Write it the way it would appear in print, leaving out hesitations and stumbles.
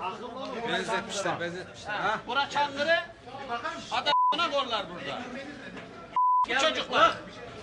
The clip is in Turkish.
Benzetmişler, benzetmişler. Ha? Bura Çankırı, adamına korlar burada. Bu çocuklar.